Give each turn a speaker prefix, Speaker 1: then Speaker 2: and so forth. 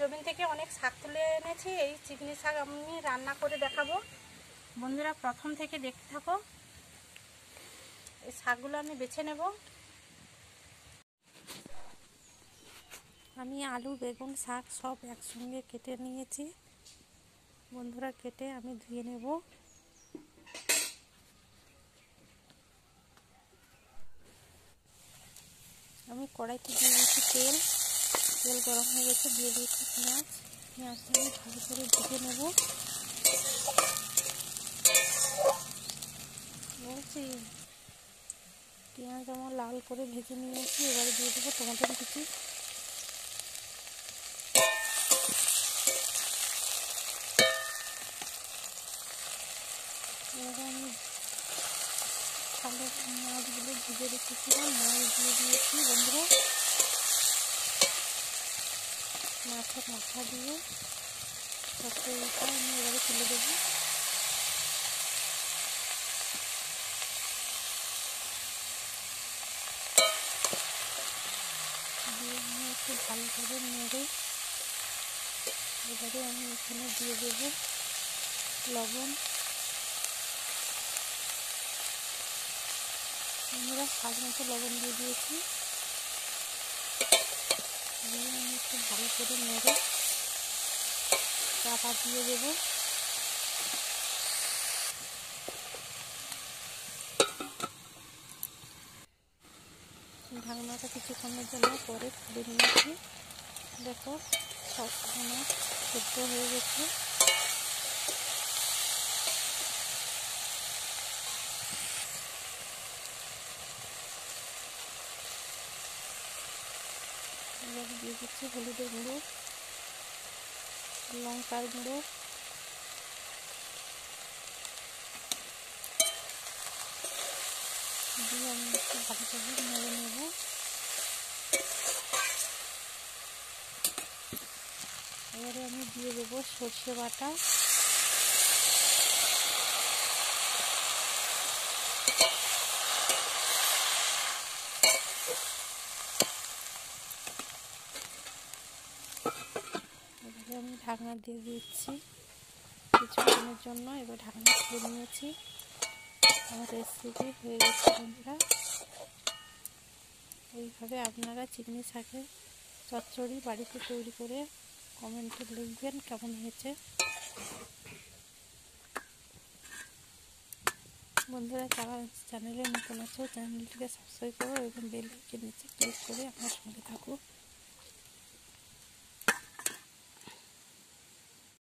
Speaker 1: জমিন থেকে অনেক শাক তুলে এনেছি। এই চিকনি শাক আমি রান্না করে দেখাবো। বন্ধুরা প্রথম থেকে দেখতে থাকো। এই শাকগুলো আমি বেছে নেব। আমি আলু, বেগুন, শাক সব একসঙ্গে কেটে নিয়েছি। বন্ধুরা কেটে আমি ধুয়ে নেব। আমি কড়াইতে দিয়ে দিয়েছি তেল। তেল গরম হয়ে গেছে, দিয়ে দিয়েছি পেঁয়াজ। পেঁয়াজটা আমি ভালো করে ভেজে নেব। বলছি পেঁয়াজ আমার লাল করে ভেজে নিয়েছি। এবারে দিয়ে দেবো টমেটো কুচি। এবারে আমি মাছগুলো ভেজে রেখেছিলাম, মাছ দিয়ে দিয়েছি। বন্ধুরা মাছের মাথা দিয়ে তরকারিটা আমি এবারে তুলে দেবো। দিয়ে আমি একটু ভালো করে নেড়ে এবারে আমি এখানে দিয়ে দেবো লবণ। আমরা স্বাদ মতো লবণ দিয়ে দিয়েছি। দিয়ে আমি একটু ভালো করে নেড়ে চাপা দিয়ে দেবো। ঢাকনাটা কিছুক্ষণের জন্য পরে খুলে নিয়েছি। দেখো সব আমার সেদ্ধ হয়ে গেছে। এবার দিয়ে দিচ্ছি হলুদের গুঁড়ো, লঙ্কার গুঁড়ো, দিয়ে আমি একটু ভালো করে নেড়ে নেব। এবারে আমি দিয়ে দেবো সর্ষে বাটা। এবারে আমি ঢাকনা দিয়ে দিচ্ছি কিছুক্ষণের জন্য। এবার ঢাকনা খুলে নিয়েছি। আমার রেসিপি হয়ে গেছে। বন্ধুরা এইভাবে আপনারা চিকনি শাকের চচ্চড়ি বাড়িতে তৈরি করে কমেন্টে লিখবেন কেমন হয়েছে। বন্ধুরা যারা চ্যানেলে নতুন আছো চ্যানেলটিকে সাবস্ক্রাইব করো এবং বেল আইকনের নিচে ক্লিক করে আমার সঙ্গে থাকো।